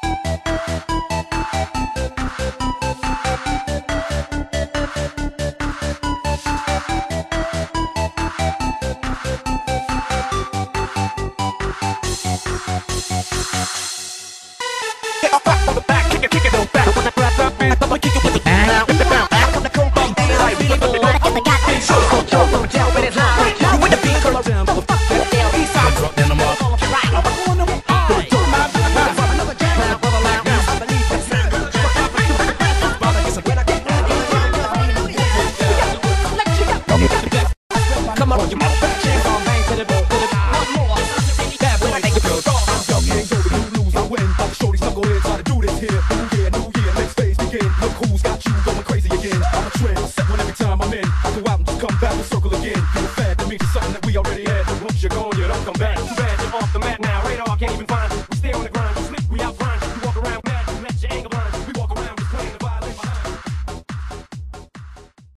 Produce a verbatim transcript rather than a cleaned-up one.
Get a back on the back, kick it, kick it, no back. When I grab that beat, I'ma kick it with the down, down. Back on the cold bum, I really want to get the goddamn show.